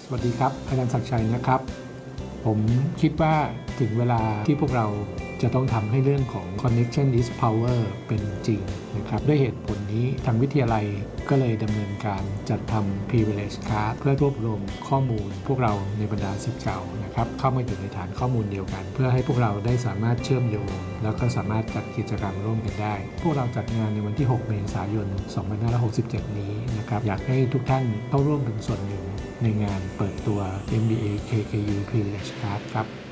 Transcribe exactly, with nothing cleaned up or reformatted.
สวัสดีครับอาจารย์ศักดิ์ชัยนะครับผมคิดว่าถึงเวลาที่พวกเราจะต้องทำให้เรื่องของ Connection is Power เป็นจริงนะครับด้วยเหตุผลนี้ทางวิทยาลัยก็เลยดำเนินการจัดทำ Privilege Card เพื่อรวบรวมข้อมูลพวกเราในบรรดาศิษย์เก่านะครับเข้ามาอยู่ในฐานข้อมูลเดียวกันเพื่อให้พวกเราได้สามารถเชื่อมโยงแล้วก็สามารถจัดกิจกรรมร่วมกันได้พวกเราจัดงานในวันที่หกเมษายนสองพันห้าร้อยหกสิบเจ็ดนี้นะครับอยากให้ทุกท่านเข้าร่วมเป็นส่วนหนึ่งในงานเปิดตัว เอ็ม บี เอ เค เค ยู Privilege Card ครับ